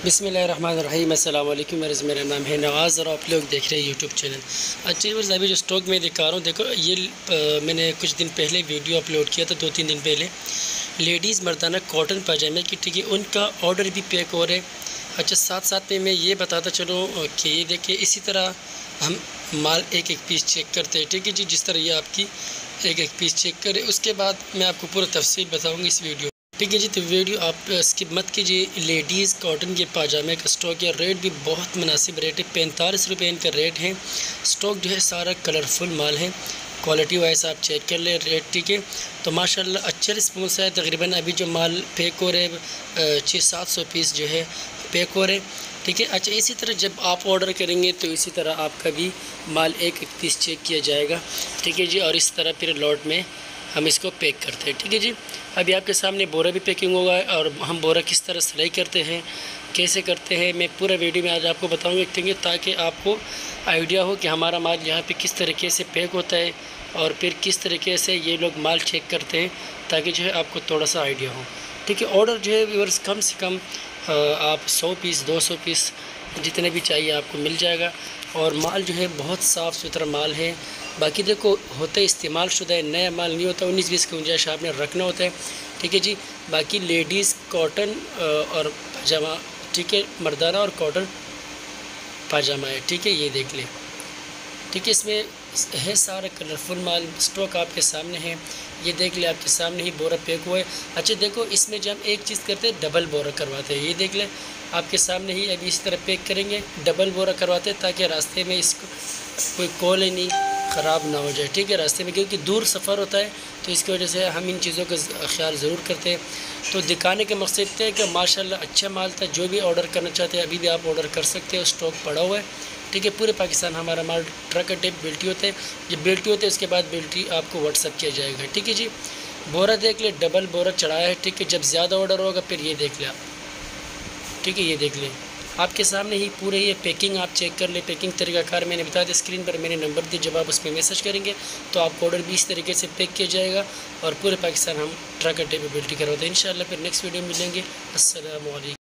बिस्मिल्लाहिर्रहमानिर्रहीम अस्सलाम वालेकुम। मेरा नाम है नवाज़ और आप लोग देख रहे हैं यूट्यूब चैनल। अच्छा व्यूअर्स, अभी जो स्टॉक में दिखा रहा हूँ, देखो ये मैंने कुछ दिन पहले वीडियो अपलोड किया था, 2-3 दिन पहले। लेडीज़ मर्दाना कॉटन पाजामे की, ठीक है, उनका ऑर्डर भी पैक हो रहे। अच्छा, साथ साथ में मैं ये बताता चलूँ कि ये देखिए, इसी तरह हम माल एक एक पीस चेक करते हैं, ठीक है जी। जिस तरह ये आपकी एक एक पीस चेक करें, उसके बाद मैं आपको पूरा तफसील बताऊँगी इस वीडियो, ठीक है जी। तो वीडियो आप स्किप मत कीजिए। लेडीज़ कॉटन के पाजामे का स्टॉक है, रेट भी बहुत मुनासिब रेट है, 45 रुपये इनका रेट है। स्टॉक जो है सारा कलरफुल माल है, क्वालिटी वाइज आप चेक कर ले रेट, ठीक है। तो माशाल्लाह अच्छा रिस्पॉन्स है। तकरीबन अभी जो माल पैक हो रहे 600-700 पीस जो है पैक हो रहे, ठीक है। अच्छा, इसी तरह जब आप ऑर्डर करेंगे तो इसी तरह आपका भी माल एक एक पीस चेक किया जाएगा, ठीक है जी। और इस तरह फिर लॉट में हम इसको पैक करते हैं, ठीक है जी। अभी आपके सामने बोरा भी पैकिंग होगा और हम बोरा किस तरह सिलाई करते हैं, कैसे करते हैं, मैं पूरा वीडियो में आज आपको बताऊंगा, ठीक है, ताकि आपको आइडिया हो कि हमारा माल यहाँ पे किस तरीके से पैक होता है और फिर किस तरीके से ये लोग माल चेक करते हैं, ताकि जो है आपको थोड़ा सा आइडिया हो, ठीक है। ऑर्डर जो है व्यूअर्स कम से कम आप 100 पीस 200 पीस जितने भी चाहिए आपको मिल जाएगा। और माल जो है बहुत साफ़ सुथरा माल है। बाकी देखो, होता है इस्तेमाल शुदा है, नया माल नहीं होता, 19-20 की गुंजाइश आपने रखना होता है, ठीक है जी। बाकी लेडीज़ कॉटन और पाजामा, ठीक है, मर्दाना और कॉटन पाजामा है, ठीक है, ये देख लें, ठीक है। इसमें है सारा कलरफुल माल, स्टॉक आपके सामने है, ये देख ले, आपके सामने ही बोरा पैक हुआ है। अच्छा देखो, इसमें जब हम एक चीज़ करते हैं, डबल बोरा करवाते हैं, ये देख लें, आपके सामने ही अभी इस तरह पैक करेंगे, डबल बोरा करवाते हैं, ताकि रास्ते में इसको कोई कॉल ही नहीं ख़राब ना हो जाए, ठीक है, रास्ते में, क्योंकि दूर सफ़र होता है, तो इसकी वजह से हम इन चीज़ों का ख्याल ज़रूर करते हैं। तो दिखाने के मकसद थे कि माशाल्लाह अच्छा माल था। जो भी ऑर्डर करना चाहते हैं अभी भी आप ऑर्डर कर सकते हो, स्टॉक पड़ा हुआ है, ठीक है। पूरे पाकिस्तान हमारा माल ट्रक अड्डे बिल्टी होते हैं, जब बिल्टी होते हैं उसके बाद बिल्टी आपको व्हाट्सअप किया जाएगा, ठीक है जी। बोरा देख ले, डबल बोरा चढ़ाया है, ठीक है। जब ज़्यादा ऑर्डर होगा फिर ये देख ले आप, ठीक है, ये देख लें, आपके सामने ही पूरे ये पैकिंग आप चेक कर ले। पैकिंग तरीक़ाकार मैंने बता दिया, स्क्रीन पर मैंने नंबर दिया, जब आप उस पर मैसेज करेंगे तो आपको ऑर्डर भी इस तरीके से पैक किया जाएगा और पूरे पाकिस्तान हम ट्रक अड्डे पे बिल्टी करवाते हैं। इंशाल्लाह फिर नेक्स्ट वीडियो में मिलेंगे। अस्सलामु अलैकुम।